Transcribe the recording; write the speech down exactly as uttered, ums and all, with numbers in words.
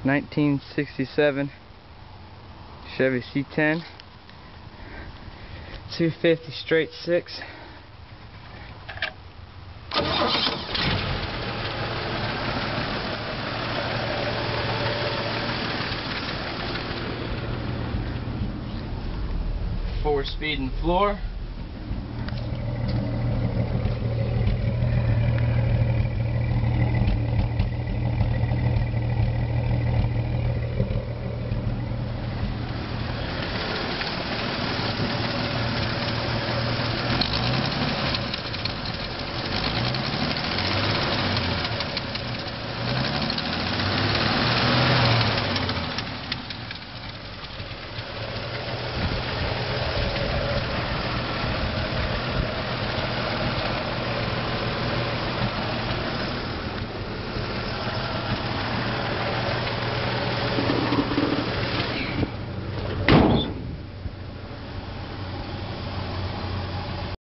nineteen sixty-seven Chevy C ten, two fifty straight six. Four speed in the floor.